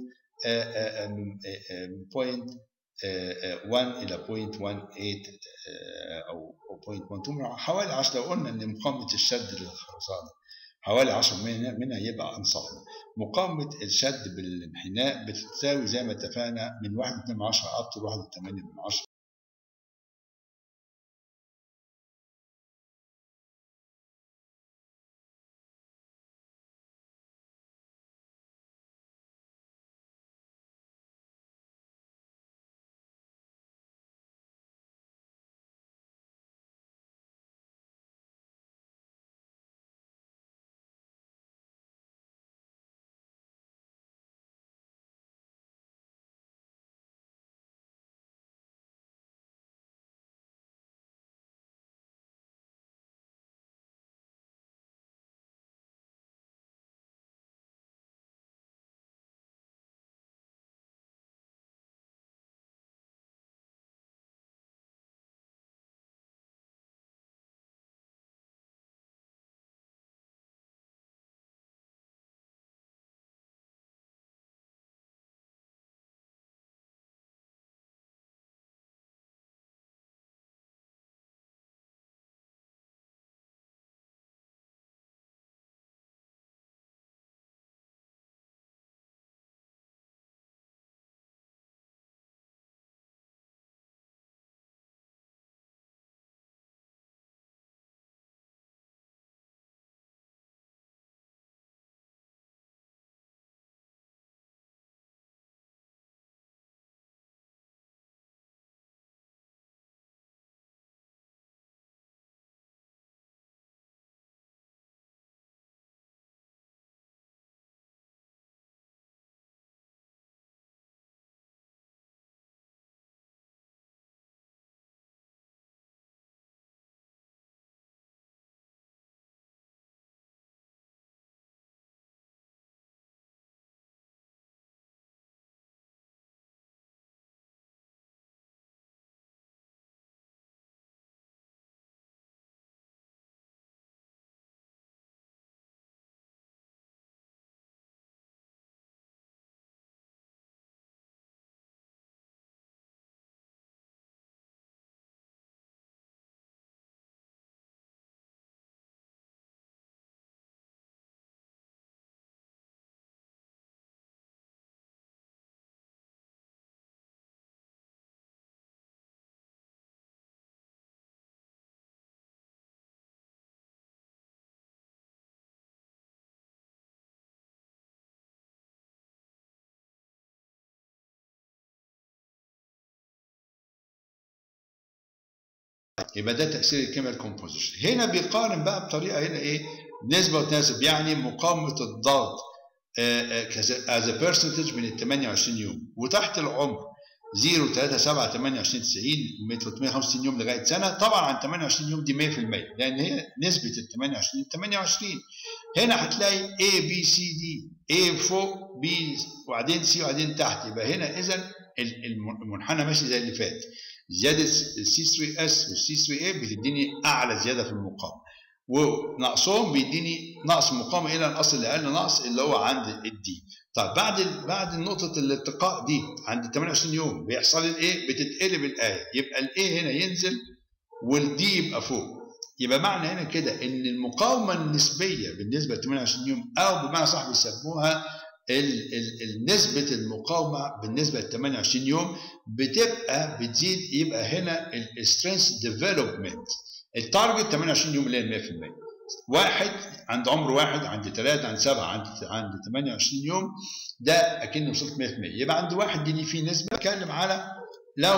0.1 الى 0.18 او 0.12، حوالي 10. لو قلنا ان مقاومه الشد للخرسانه حوالي 10 منها يبقى انصفنا. مقاومه الشد بالانحناء بتساوي زي ما اتفقنا من 1.2 up to 1.8 يبقى ده تاثير الكيميكال كومبوزيشن. هنا بيقارن بقى بطريقه هنا ايه نسبه وتناسب، يعني مقاومه الضغط as a percentage من ال 28 يوم، وتحت العمر 0 3 7 28 90 365 يوم لغايه سنه. طبعا عن 28 يوم دي 100%، لان هي نسبه ال 28. هنا هتلاقي A B C D، A فوق B وبعدين C وبعدين تحت، يبقى هنا اذا المنحنى ماشي زي اللي فات. زياده C3S وال C3A بتديني اعلى زياده في المقاومه، ونقصهم بيديني نقص مقاومه الى النقص اللي اقل نقص اللي هو عند الدي. طيب بعد نقطه الالتقاء دي عند 28 يوم بيحصل الايه؟ بتتقلب الايه، يبقى الايه هنا ينزل والدي يبقى فوق. يبقى معنى هنا كده ان المقاومه النسبيه بالنسبه ل 28 يوم، او بمعنى صح بيسموها نسبه المقاومه بالنسبه ل 28 يوم بتزيد. يبقى هنا السترينث ديفلوبمنت التارجت 28 يوم اللي هي 100%. واحد عند عمر واحد، عند 3، عند 7، عند 28 يوم، ده اكن وصلت 100%. يبقى عند واحد دي في نسبه. بتكلم على لو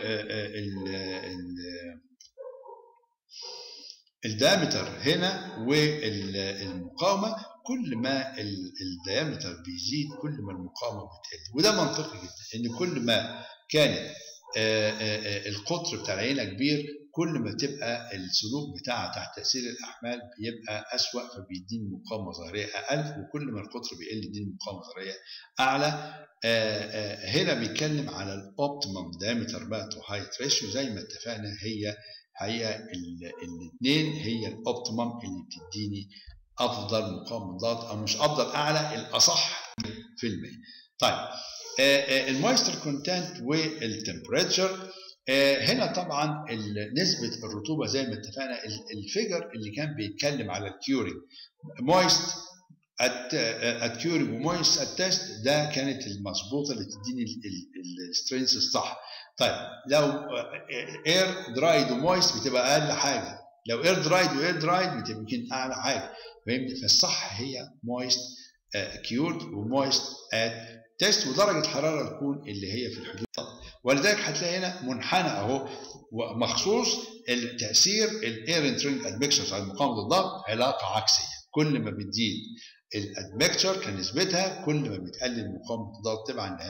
الدايمتر هنا والمقاومه، كل ما الدايمتر بيزيد كل ما المقاومه بتقل، وده منطقي جدا ان كل ما كانت القطر بتاع العينه كبير كل ما تبقى السلوك بتاعها تحت تاثير الاحمال بيبقى اسوأ، فبيديني مقاومه ظاهريه اقل، وكل ما القطر بيقل يديني مقاومه ظاهريه اعلى. هنا بيتكلم على الاوبتيمم دايمتر بقى تو هايت ريشيو، زي ما اتفقنا هي الاثنين هي الاوبتيمم اللي بتديني افضل مقاومه ضغط، او مش افضل، اعلى، الاصح في المية. طيب المويستر كونتنت والتمبريتشر. هنا طبعا نسبه الرطوبه زي ما اتفقنا، الفيجر اللي كان بيتكلم على الكيورينج مويست الكيورينج ومويست التست، ده كانت المظبوطه اللي تديني السترينث الصح. طيب لو اير درايد ومويست بتبقى اقل حاجه، لو اير درايد واير درايد بتبقى يمكن اعلى حاجه، فهمت؟ فالصح هي مويست كيورد ومويست ات تيست، ودرجه الحراره تكون اللي هي في الحدود. ولذلك هتلاقي هنا منحنى اهو مخصوص التاثير الاير انترنج ادمكشر على مقاومه الضغط علاقه عكسيه. كل ما بتزيد الادمكشر كنسبتها كل ما بتقلل مقاومه الضغط تبعا.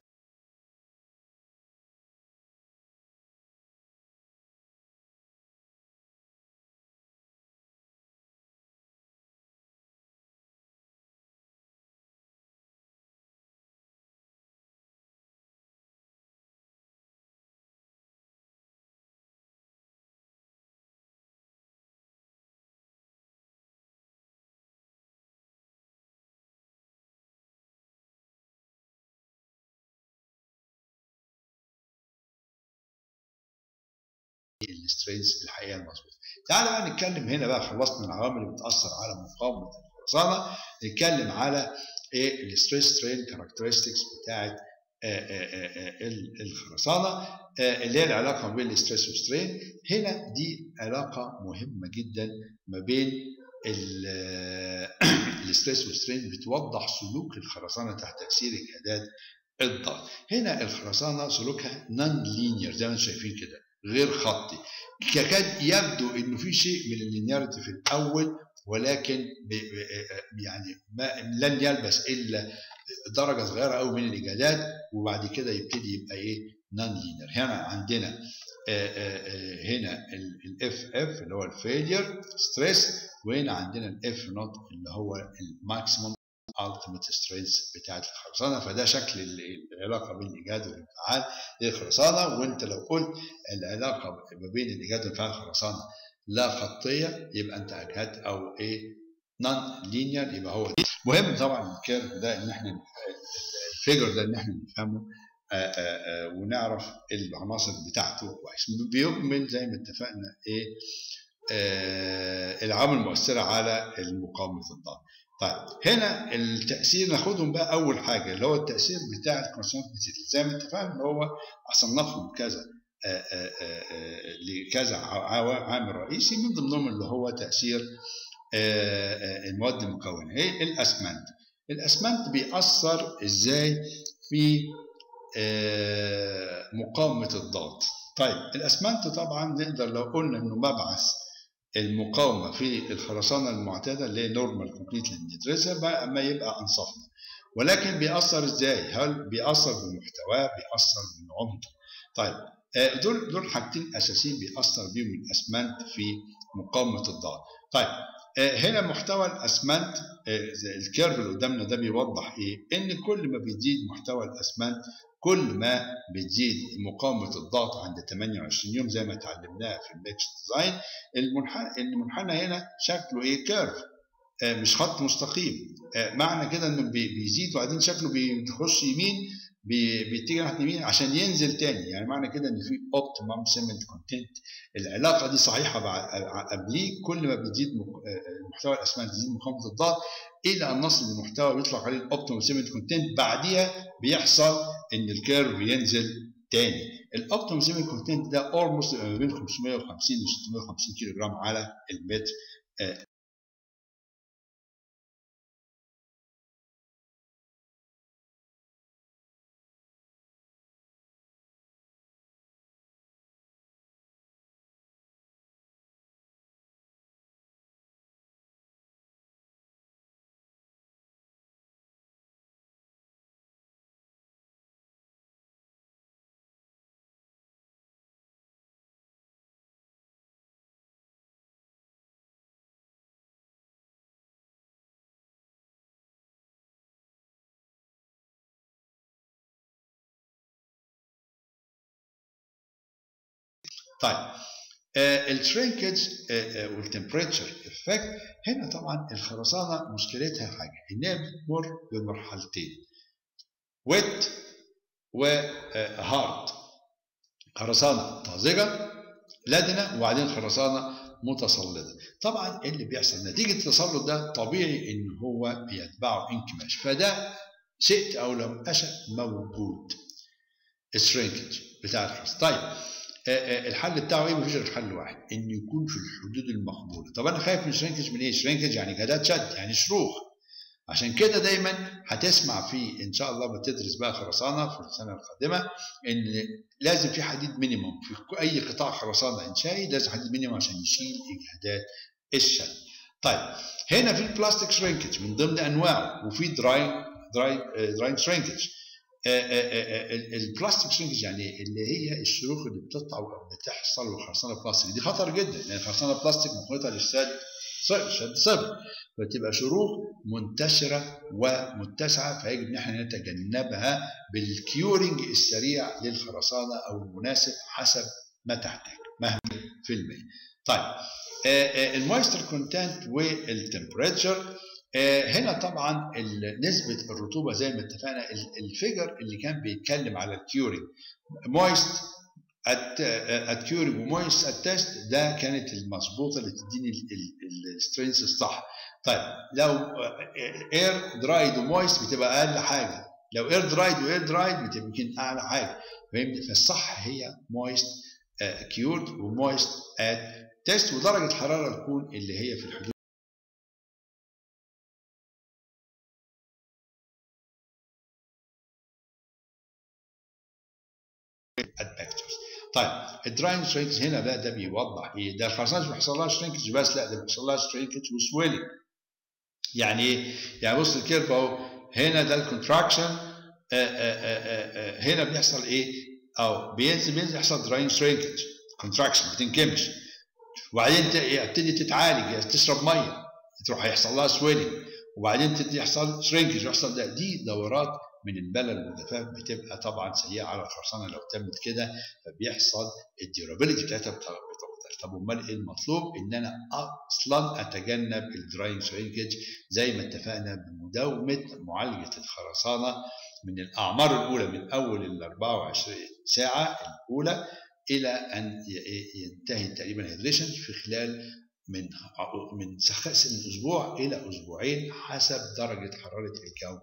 السترينث الحقيقه المظبوطه. تعالى بقى نتكلم هنا بقى، خلصنا العوامل اللي بتاثر على مقاومه الخرسانه، نتكلم على ايه الستريس سترين كاركترستكس بتاعه الخرسانه، اللي هي العلاقه ما بين الستريس والسترين. هنا دي علاقه مهمه جدا ما بين الستريس والسترين، بتوضح سلوك الخرسانه تحت تاثير اجهادات الضغط. هنا الخرسانه سلوكها نون لينير زي ما انتم شايفين كده، غير خطي، يكاد يبدو انه في شيء من اللينياريتي في الاول، ولكن يعني لن يلبس الا درجه صغيره قوي من الاجهادات، وبعد كده يبتدي يبقى ايه نون لينير. هنا عندنا هنا الاف اف اللي هو الفيلير ستريس، وهنا عندنا الاف نوت اللي هو الماكسيموم ultimate strength بتاعت الخرسانه. فده شكل العلاقه بين الاجهاد والانفعال للخرسانه. وانت لو قلت العلاقه ما بين الاجهاد والانفعال الخرسانه لا خطيه، يبقى انت اجهدت او ايه نون لينير، يبقى هو دي. مهم طبعا الكيرف ده ان احنا الفيجر ده ان احنا نفهمه ونعرف العناصر بتاعته كويس. بيكمل زي ما اتفقنا ايه العوامل المؤثره على مقاومه الضغط. طيب هنا التاثير ناخدهم بقى. اول حاجه اللي هو التاثير بتاع الكونستانت ماتيريال، زي ما اتفقنا اللي هو صنفهم كذا لكذا عامل رئيسي، من ضمنهم اللي هو تاثير المواد المكونه. هي الاسمنت. الاسمنت بيأثر ازاي في مقاومه الضغط؟ طيب الاسمنت طبعا نقدر لو قلنا انه مبعث المقاومه في الخرسانه المعتاده اللي هي نورمال كومبليت اللي بندرسها بقى ما يبقى انصفنا، ولكن بيأثر ازاي؟ هل بيأثر بمحتواه؟ بيأثر بالعمق؟ طيب دول حاجتين اساسيين بيأثر بيهم الاسمنت في مقاومه الضغط. طيب هنا محتوى الاسمنت الكيرف اللي قدامنا ده بيوضح ايه؟ ان كل ما بيزيد محتوى الاسمنت كل ما بتزيد مقاومه الضغط عند 28 يوم زي ما اتعلمناها في الميكس ديزاين. المنحنى هنا شكله ايه؟ كيرف، مش خط مستقيم. معنى كده انه بيزيد وبعدين شكله بيخش يمين، بيتجه ناحيه اليمين عشان ينزل تاني. يعني معنى كده ان في اوبتيمم سيمنت كونتنت. العلاقه دي صحيحه قبليه، كل ما بتزيد محتوى الاسمنت تزيد مقاومه الضغط الى ان نصل لمحتوى بيطلق عليه الاوبتيمم سيمنت كونتنت، بعديها بيحصل ان الكيرف ينزل تاني. الاوبتيمم سيمنت كونتنت ده اولموست ما بين 550 و 650 كيلو جرام على المتر. طيب الشرينكج والتمبريتشر افكت. هنا طبعا الخرسانه مشكلتها حاجه انها بتمر بمرحلتين، ويت وهارد. خرسانه طازجه لدنه وبعدين خرسانه متصلده. طبعا اللي بيحصل نتيجه التسلط ده طبيعي ان هو بيتبعه انكماش، فده شئت او لم اشأ موجود الشرينكج بتاع الخرسانه. طيب الحل بتاعه ايه؟ مفيش غير حل واحد، ان يكون في الحدود المقبوله. طب انا خايف من الشرينكج من ايه؟ شرينكج يعني جدات شد، يعني شروخ. عشان كده دايما هتسمع في ان شاء الله بتدرس بقى خرسانه في السنه القادمه ان لازم في حديد مينيموم في اي قطاع خرسانه انشائي، لازم حديد مينيموم عشان يشيل اجهادات الشد. طيب هنا في البلاستيك شرينكج من ضمن انواعه، وفي دراين شرينكج. البلاستيك شرينكج يعني اللي هي الشروخ اللي بتطلع بتحصل للخرسانه بلاستيك، دي خطر جدا لان الخرسانه بلاستيك مخلطه للشد صفر، فتبقى شروخ منتشره ومتسعه، فيجب ان احنا نتجنبها بالكيورنج السريع للخرسانه او المناسب حسب ما تحتاج مهما في المية. طيب المويستر كونتنت والتمبريتشر. هنا طبعا نسبة الرطوبة زي ما اتفقنا، الفيجر اللي كان بيتكلم على الكيورينج مويست ات كيورينج ومويست ات تيست، ده كانت المظبوطة اللي تديني السترينث الصح. طيب لو اير درايد ومويست بتبقى اقل حاجة، لو اير درايد واير درايد بتبقى يمكن اعلى حاجة، فهمت؟ فالصح هي مويست كيورد ومويست ات تيست، ودرجة الحرارة تكون اللي هي في الحدود الباكترز. طيب الدراين شرينكج هنا بقى ده بيوضح ايه؟ ده الخرسانه مش بيحصل لها شرينكج بس، لا ده بيحصل لها شرينكج وسويلنج. يعني ايه؟ يعني بص الكيرف اهو، هنا ده الكونتراكشن، هنا بيحصل ايه؟ او بينزل يحصل دراين شرينكج، كونتراكشن بتنكمش، وبعدين تبتدي تتعالج، تشرب ميه تروح هيحصل لها سويلنج، وبعدين تبتدي يحصل شرينكج ويحصل ده. دي دورات من الملل والجفاف بتبقى طبعا سيئه على الخرسانه لو تمت كده، فبيحصل الديورابيلتي بتاعتها بتقدر. طب امال ايه المطلوب؟ ان انا اصلا اتجنب الدراين شرينكج زي ما اتفقنا بمداومه معالجه الخرسانه من الاعمار الاولى، من اول ال 24 ساعه الاولى الى ان ينتهي تقريبا هيدريشن في خلال من اسبوع الى اسبوعين حسب درجه حراره الجو.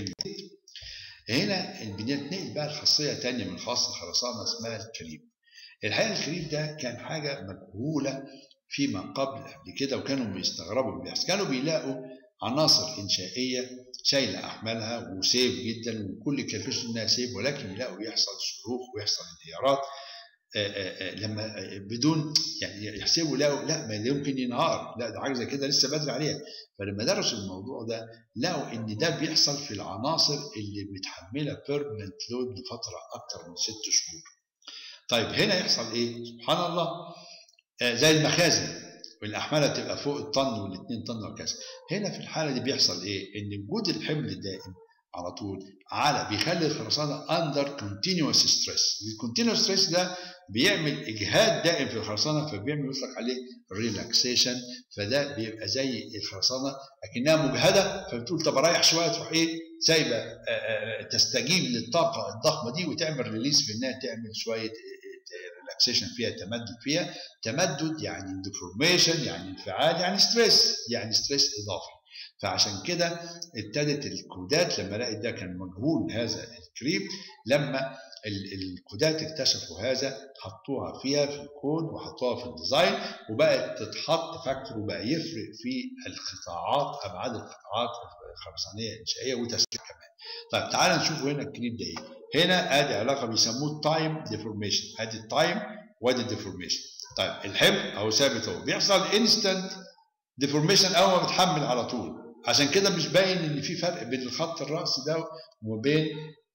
هنا بنتنقل بقى لخاصيه ثانيه من خواص الخرسانه اسمها الكريب. الحقيقه الكريب ده كان حاجه مجهوله فيما قبل كده، وكانوا بيستغربوا اللي بيحصل. كانوا بيلاقوا عناصر انشائيه شايله احمالها وسيف جدا وكل كالكوليشن انها سيف، ولكن يلاقوا يحصل شروخ ويحصل انهيارات لما بدون يعني يحسبوا لا ما يمكن ينهار، لا ده حاجه زي كده لسه بدري عليها. فلما درسوا الموضوع ده لقوا ان ده بيحصل في العناصر اللي متحمله بيرمننت لود لفتره اكتر من 6 شهور. طيب هنا يحصل ايه؟ سبحان الله، زي المخازن والاحمال تبقى فوق الطن وال2 طن وكذا. هنا في الحاله دي بيحصل ايه؟ ان وجود الحمل الدائم على طول بيخلي الخرسانه اندر كونتينوس ستريس. الكونتينوس ستريس ده بيعمل اجهاد دائم في الخرسانه، فبيعمل يطلق عليه ريلاكسيشن. فده بيبقى زي الخرسانه اكنها مجهده، فبتقول طب اريح شويه، تروح ايه؟ سايبه تستجيب للطاقه الضخمه دي وتعمل ريليس في انها تعمل شويه ريلاكسيشن فيها، تمدد فيها. تمدد يعني ديفورميشن، يعني انفعال، يعني ستريس، يعني ستريس اضافي. فعشان كده ابتدت الكودات لما لقيت ده كان مجهول هذا الكريب، لما الكودات اكتشفوا هذا حطوها فيها في الكود وحطوها في الديزاين، وبقت تتحط فاكتور، وبقى يفرق في القطاعات، ابعاد القطاعات الخرسانيه الانشائيه وتسليح كمان. طيب تعال نشوف هنا الكريب ده ايه. هنا ادي علاقه بيسموه التايم ديفورميشن، ادي التايم وادي الديفورميشن. طيب الحمل اهو ثابت اهو، بيحصل انستنت ديفورميشن اول ما بتحمل على طول. عشان كده مش باين ان في فرق بين الخط الرأسي ده وبين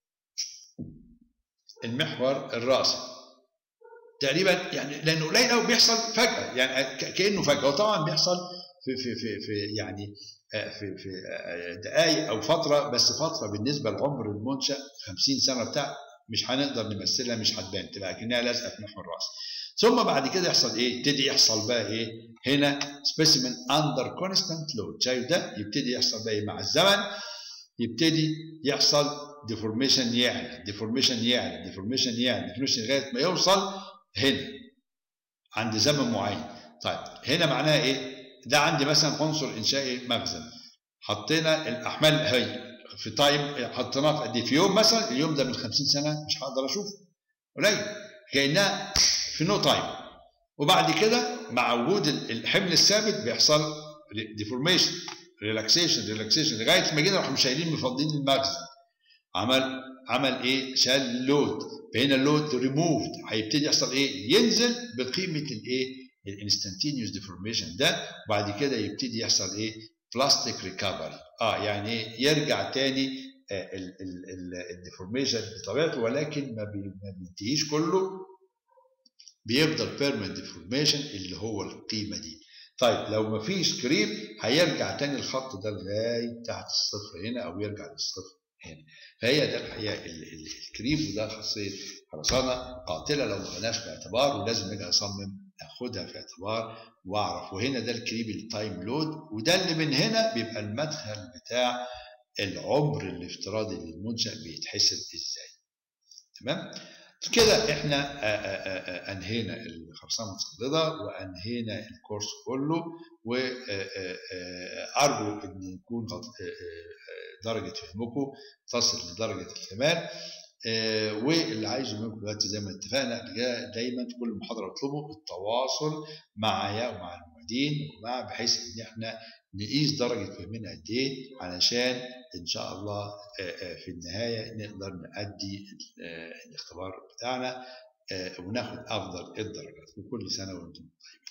المحور الرأسي تقريبا، يعني لانه قليل قوي بيحصل فجأة، يعني كأنه فجأة. وطبعا بيحصل في يعني في دقائق او فتره، بس فتره بالنسبه لعمر المنشأ 50 سنه بتاع مش هنقدر نمثلها، مش هتبان، تبقى كأنها لازقه في محور الراس. ثم بعد كده يحصل ايه؟ يبتدي يحصل بقى ايه؟ هنا سبيسيمن اندر كونستانت لود، شايف ده؟ يبتدي يحصل بقى ايه مع الزمن؟ يبتدي يحصل ديفورميشن، يعلى ديفورميشن، يعلى ديفورميشن، يعلى ديفورميشن، لغايه ما يوصل هنا عند زمن معين. طيب هنا معناها ايه؟ ده عندي مثلا عنصر انشائي مخزن، حطينا الاحمال هي في تايم، حطيناها في قد ايه؟ في يوم مثلا، اليوم ده من 50 سنه مش هقدر اشوفه، قليل، كانها في نو تايم. وبعد كده مع وجود الحمل الثابت بيحصل ديفورميشن، ريلاكسيشن، ريلاكسيشن، لغايه ما جينا راحوا شايلين مفضين المخزن، عمل ايه؟ شال اللود. فهنا اللود ريموفد، هيبتدي يحصل ايه؟ ينزل بقيمه الايه؟ الانستنتينيوس ديفورميشن ده. وبعد كده يبتدي يحصل ايه؟ بلاستيك ريكفري، يعني ايه؟ يرجع تاني الديفورميشن بطبيعته، ولكن ما بينتهيش كله، بيفضل بيرمنت ديفورميشن اللي هو القيمه دي. طيب لو ما فيش كريب هيرجع تاني الخط ده لغايه تحت الصفر هنا، او يرجع للصفر هنا. فهي ده الحقيقه الكريب، وده خاصيه خرسانه قاتله لو ما خدناش في اعتبار، ولازم نيجي اصمم اخدها في اعتبار واعرف. وهنا ده الكريب التايم لود، وده اللي من هنا بيبقى المدخل بتاع العمر الافتراضي للمنشأ بيتحسب ازاي. تمام؟ كده احنا انهينا الخرسانه المتصلده وانهينا الكورس كله، وارجو ان يكون درجه فهمكم تصل لدرجه الكمال. واللي عايزه منكم دلوقتي زي ما اتفقنا دايما في كل محاضره اطلبوا التواصل معايا ومع المعيدين بحيث ان احنا نقيس درجه فهمنا قد ايه، علشان ان شاء الله في النهايه نقدر نأدي الاختبار بتاعنا وناخد افضل الدرجات. وكل سنه وانتم طيبين.